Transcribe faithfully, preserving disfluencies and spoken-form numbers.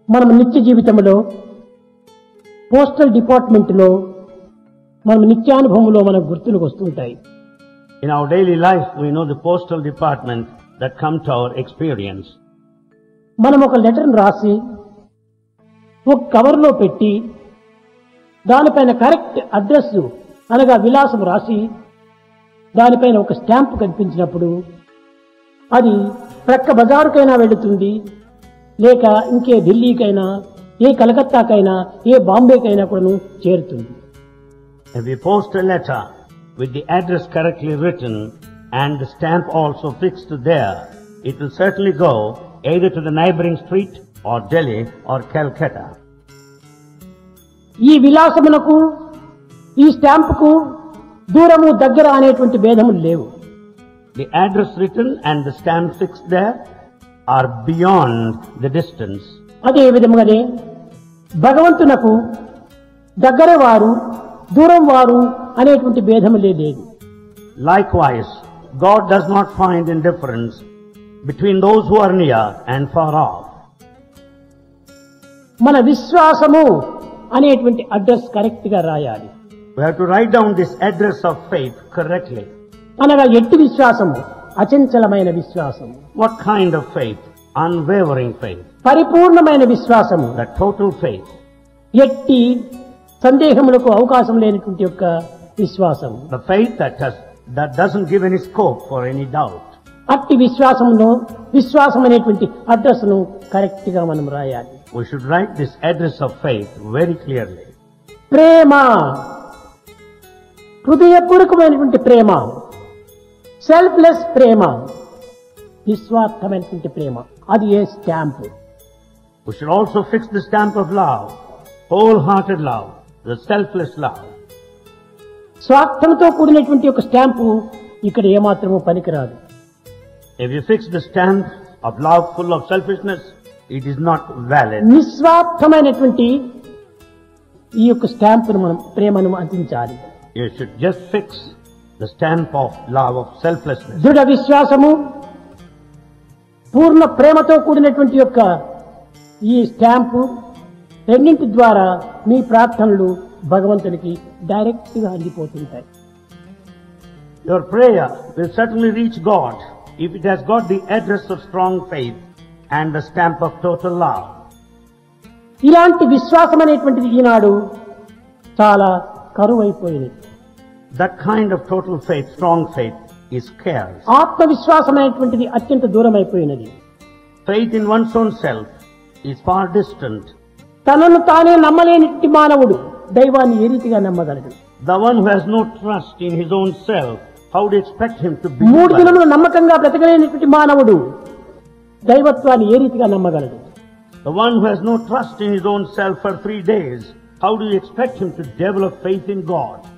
మనం నిత్య జీవితంలో పోస్టల్ డిపార్ట్మెంట్లో మనం నిత్యానుభవంలో మనకు గుర్తులకు వస్తుంటాయి. In our daily life, we know the postal department that come to our experience. మనం ఒక లెటర్ను రాసి ఒక కవర్లో పెట్టి దానిపైన కరెక్ట్ అడ్రస్ అనగా విలాసం రాసి దానిపైన ఒక స్టాంప్ కనిపించినప్పుడు అది ప్రక్క బజారుకైనా వెళుతుంది, లేక ఇంకే ఢిల్లీకైనా, ఏ కలకత్తాకైనా, ఏ బాంబేకైనా కూడా చేరుతుంది. If we post a letter with the address correctly written and the stamp also fixed there, it will certainly go either to the neighboring street or Delhi or Calcutta. ఈ విలాసమునకు ఈ స్టాంపుకు దూరము దగ్గర అనేటువంటి భేదములు లేవు. The address written and the stamp fixed there are beyond the distance. అదే విధముగానే భగవంతునకు దగ్గర వారు దూరం వారు అనేటువంటి భేదములే లేదు. Likewise, God does not find indifference between those who are near and far off. మన విశ్వాసము అనేటువంటి అడ్రస్ కరెక్ట్ గా రాయాలి. We have to write down this address of faith correctly. అనగా ఎట్టి విశ్వాసము? అచంచలమైన విశ్వాసము. What kind of faith? Unwavering faith. పరిపూర్ణమైన విశ్వాసము. The total faith. ఎట్టి సందేహములకు అవకాశం లేనటువంటి యొక్క విశ్వాసము. The faith that has, that doesn't give any scope for any doubt. అట్టి విశ్వాసమును విశ్వాసం అనేటువంటి అడ్రస్ ను కరెక్ట్ గా మనం రాయాలి. We should write this address of faith very clearly. ప్రేమ, హృదయపూర్వకమైనటువంటి ప్రేమ, సెల్ఫ్లెస్ ప్రేమ, నిస్వార్థమైనటువంటి ప్రేమ, అది ఏ stamp. We should also fix the stamp of love, wholehearted love, the selfless love. స్వార్థంతో కూడినటువంటి ఒక స్టాంపు ఇక్కడ ఏమాత్రమూ పనికిరాదు. If you fix the stamp of love full of selfishness, it is not valid. నిస్వార్థమైనటువంటి ఈ యొక్క స్టాంపును మనం ప్రేమను అందించాలి. You should just fix the stamp of love of selflessness. దృఢ విశ్వాసము, పూర్ణ ప్రేమతో కూడినటువంటి యొక్క ఈ స్టాంపు రెండింటి ద్వారా మీ ప్రార్థనలు భగవంతునికి డైరెక్ట్ గా అందిపోతుంటాయి. Your prayer will certainly reach God if it has got the address of strong faith and the stamp of total love. ఇలాంటి విశ్వాసం అనేటువంటిది ఈనాడు చాలా కరువైపోయింది. That kind of total faith, strong faith, is scarce. ఆత్మవిశ్వాసం అనేటువంటిది అత్యంత దూరం అయిపోయినది. Faith in one's own self is far distant. తనను తానే నమ్మలేని మానవుడు దైవాన్ని ఏ రీతిగా నమ్మగలడు? The one who has no trust in his own self, how do you expect him to be? మూడు దినములు నమ్మకంగా బ్రతకలేనటువంటి మానవుడు దైవత్వాన్ని ఏ రీతిగా నమ్మగలడు? The one who has no trust in his own self for three days, how do you expect him to develop faith in God?